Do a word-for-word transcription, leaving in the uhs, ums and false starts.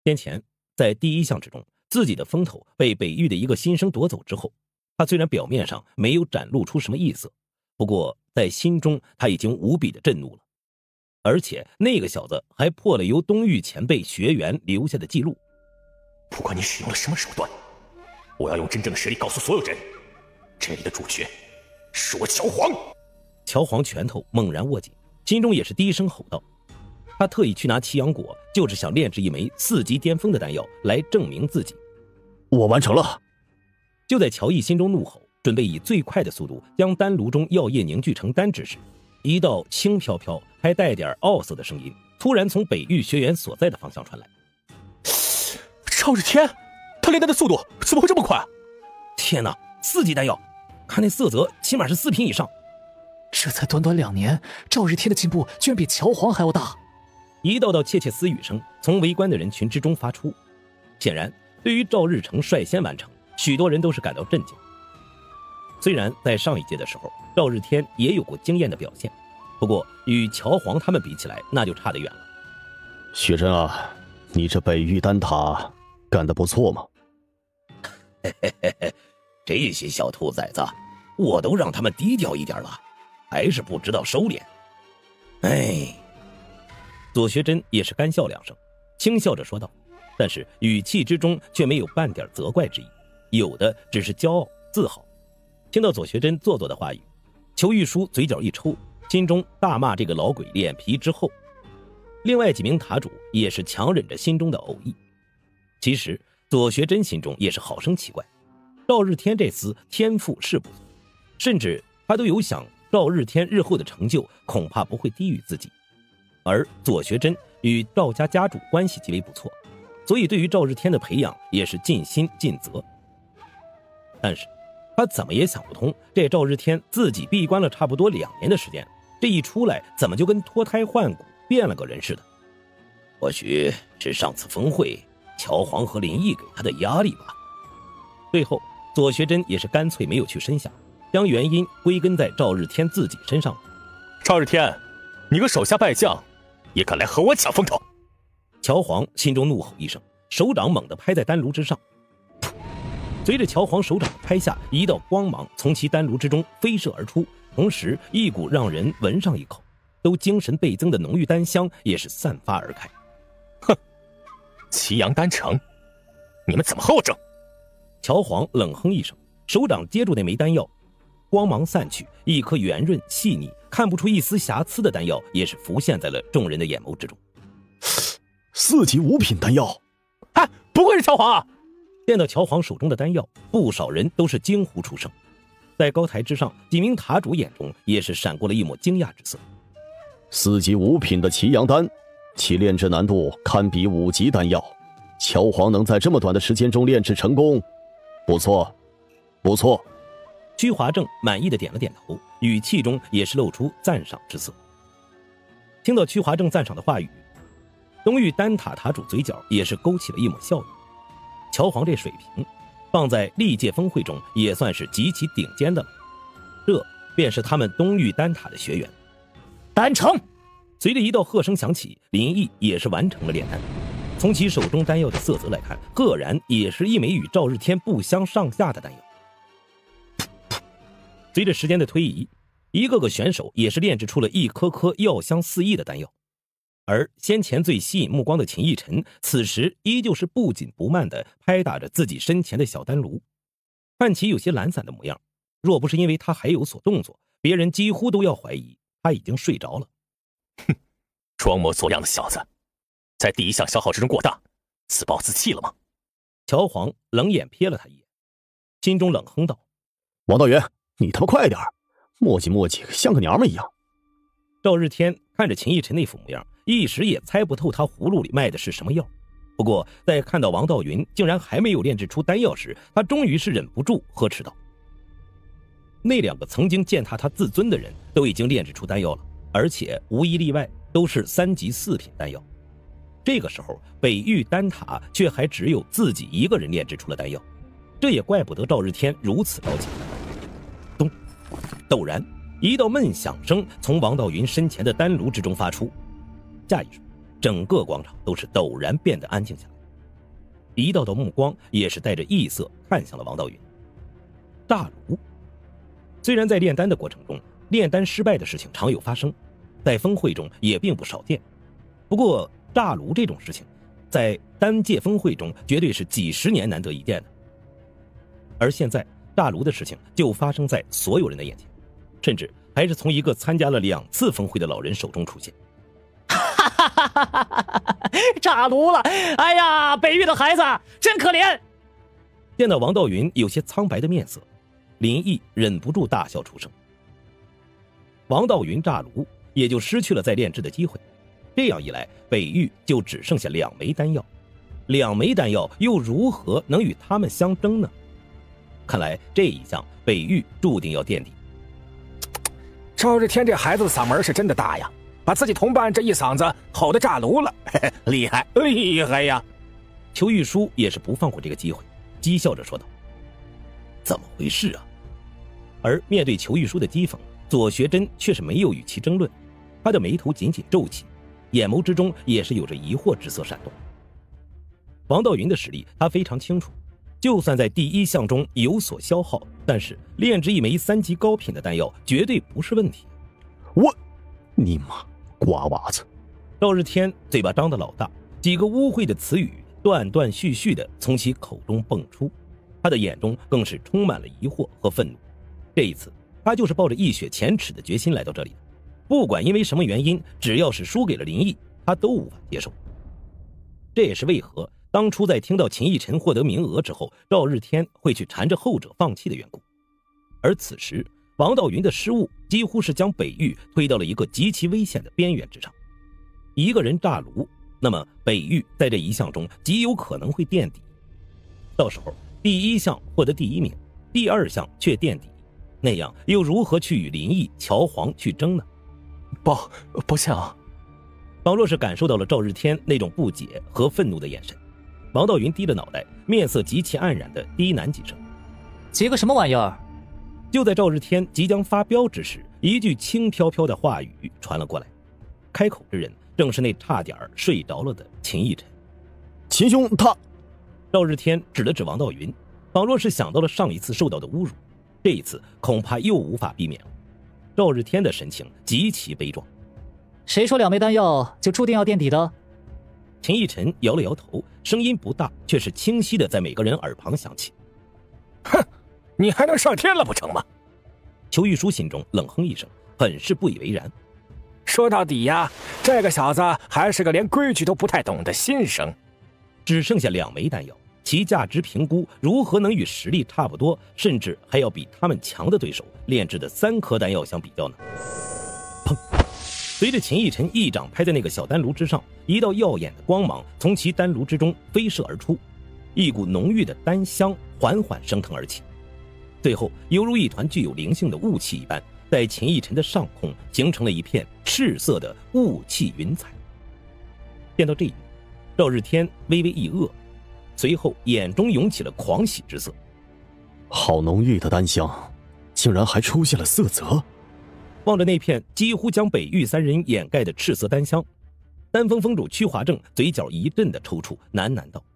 先前在第一项之中，自己的风头被北域的一个新生夺走之后，他虽然表面上没有展露出什么异色，不过在心中他已经无比的震怒了。而且那个小子还破了由东域前辈学员留下的记录。 不管你使用了什么手段，我要用真正的实力告诉所有人，这里的主角是我乔皇。 乔皇拳头猛然握紧，心中也是低声吼道。他特意去拿奇阳果，就是想炼制一枚四级巅峰的丹药来证明自己。 我完成了。 就在乔毅心中怒吼，准备以最快的速度将丹炉中药液凝聚成丹之时，一道轻飘飘还带点傲色的声音突然从北域学员所在的方向传来。 赵日天，他炼丹的速度怎么会这么快？ 天哪，四级丹药，看那色泽起码是四品以上。 这才短短两年，赵日天的进步居然比乔皇还要大。 一道道窃窃私语声从围观的人群之中发出。显然对于赵日成率先完成，许多人都是感到震惊。虽然在上一届的时候赵日天也有过惊艳的表现，不过与乔皇他们比起来那就差得远了。 雪珍啊，你这北域丹塔干得不错嘛。 嘿嘿嘿嘿，这些小兔崽子我都让他们低调一点了，还是不知道收敛。哎， 左学珍也是干笑两声，轻笑着说道，但是语气之中却没有半点责怪之意，有的只是骄傲自豪。听到左学珍做作的话语，裘玉书嘴角一抽，心中大骂这个老鬼脸皮之厚。另外几名塔主也是强忍着心中的呕意。其实左学珍心中也是好生奇怪，赵日天这厮天赋是不错，甚至他都有想赵日天日后的成就恐怕不会低于自己。而左学珍与赵家家主关系极为不错，所以对于赵日天的培养也是尽心尽责。但是他怎么也想不通，这赵日天自己闭关了差不多两年的时间，这一出来怎么就跟脱胎换骨变了个人似的。 或许是上次峰会乔皇和林毅给他的压力吧。 最后左学珍也是干脆没有去深想，将原因归根在赵日天自己身上。 赵日天，你个手下败将也敢来和我抢风头！ 乔皇心中怒吼一声，手掌猛地拍在丹炉之上。随着乔皇手掌的拍下，一道光芒从其丹炉之中飞射而出，同时一股让人闻上一口都精神倍增的浓郁丹香也是散发而开。 哼，祁阳丹城，你们怎么和我争？ 乔皇冷哼一声，手掌接住那枚丹药，光芒散去，一颗圆润细腻看不出一丝瑕疵的丹药也是浮现在了众人的眼眸之中。 四级五品丹药， 哎，不愧是乔皇啊！ 见到乔皇手中的丹药，不少人都是惊呼出声。在高台之上，几名塔主眼中也是闪过了一抹惊讶之色。 四级五品的祁阳丹，其炼制难度堪比五级丹药，乔皇能在这么短的时间中炼制成功，不错不错。 屈华正满意的点了点头，语气中也是露出赞赏之色。听到屈华正赞赏的话语，东域丹塔塔主嘴角也是勾起了一抹笑意。乔皇这水平放在历届峰会中也算是极其顶尖的了，这便是他们东域丹塔的学员。 丹成！ 随着一道喝声响起，林毅也是完成了炼丹。从其手中丹药的色泽来看，赫然也是一枚与赵日天不相上下的丹药。随着时间的推移，一个个选手也是炼制出了一颗颗药香四溢的丹药。而先前最吸引目光的秦逸尘，此时依旧是不紧不慢地拍打着自己身前的小丹炉，看其有些懒散的模样，若不是因为他还有所动作，别人几乎都要怀疑他已经睡着了。 哼，装模作样的小子，在第一项消耗之中过大，自暴自弃了吗？ 乔皇冷眼瞥了他一眼，心中冷哼道： 王道元，你他妈快点，磨叽磨叽像个娘们一样。 赵日天看着秦逸尘那副模样，一时也猜不透他葫芦里卖的是什么药。不过在看到王道云竟然还没有炼制出丹药时，他终于是忍不住呵斥道：那两个曾经践踏他自尊的人都已经炼制出丹药了，而且无一例外都是三级四品丹药。这个时候北域丹塔却还只有自己一个人炼制出了丹药，这也怪不得赵日天如此着急。咚，陡然一道闷响声从王道云身前的丹炉之中发出，下一瞬，整个广场都是陡然变得安静下来。 一道道目光也是带着异色看向了王道云。炸炉，虽然在炼丹的过程中，炼丹失败的事情常有发生，在峰会中也并不少见。不过炸炉这种事情，在丹界峰会中绝对是几十年难得一见的。而现在炸炉的事情就发生在所有人的眼前，甚至还是从一个参加了两次峰会的老人手中出现。 哈哈哈哈哈！炸炉了！哎呀，北域的孩子真可怜。 见到王道云有些苍白的面色，林毅忍不住大笑出声。王道云炸炉，也就失去了再炼制的机会。这样一来，北域就只剩下两枚丹药，两枚丹药又如何能与他们相争呢？看来这一项北域注定要垫底。 赵日天这孩子的嗓门是真的大呀，把自己同伴这一嗓子吼得炸炉了，嘿嘿，厉害厉害呀！ 裘玉书也是不放过这个机会，讥笑着说道：“怎么回事啊？”而面对裘玉书的讥讽，左学珍却是没有与其争论，他的眉头紧紧皱起，眼眸之中也是有着疑惑之色闪动。王道云的实力他非常清楚，就算在第一项中有所消耗，但是炼制一枚三级高品的丹药绝对不是问题。 我，你妈，瓜娃子！ 赵日天嘴巴张得老大，几个污秽的词语断断续续的从其口中蹦出，他的眼中更是充满了疑惑和愤怒。这一次，他就是抱着一雪前耻的决心来到这里的，不管因为什么原因，只要是输给了林毅，他都无法接受。这也是为何当初在听到秦逸尘获得名额之后，赵日天会去缠着后者放弃的缘故。而此时王道云的失误几乎是将北域推到了一个极其危险的边缘之上。一个人炸炉，那么北域在这一项中极有可能会垫底，到时候第一项获得第一名，第二项却垫底，那样又如何去与林毅、乔黄去争呢？ 抱抱歉啊！ 仿若是感受到了赵日天那种不解和愤怒的眼神，王道云低着脑袋，面色极其黯然的低喃几声：“ 急个什么玩意儿？” 就在赵日天即将发飙之时，一句轻飘飘的话语传了过来，开口之人正是那差点睡着了的秦逸尘。 秦兄他…… 赵日天指了指王道云，仿若是想到了上一次受到的侮辱，这一次恐怕又无法避免了。赵日天的神情极其悲壮。 谁说两枚丹药就注定要垫底的？ 秦逸尘摇了摇头，声音不大，却是清晰的在每个人耳旁响起：“ 哼，你还能上天了不成吗？” 裘玉书心中冷哼一声，很是不以为然。 说到底呀，这个小子还是个连规矩都不太懂的新生。 只剩下两枚丹药，其价值评估如何能与实力差不多，甚至还要比他们强的对手炼制的三颗丹药相比较呢？砰！随着秦逸尘一掌拍在那个小丹炉之上，一道耀眼的光芒从其丹炉之中飞射而出，一股浓郁的丹香缓缓升腾而起，最后犹如一团具有灵性的雾气一般，在秦逸尘的上空形成了一片赤色的雾气云彩。见到这一幕，赵日天微微一愕，随后眼中涌起了狂喜之色。 好浓郁的丹香，竟然还出现了色泽。 望着那片几乎将北域三人掩盖的赤色丹香，丹峰峰主屈华正嘴角一阵的抽搐，喃喃道：“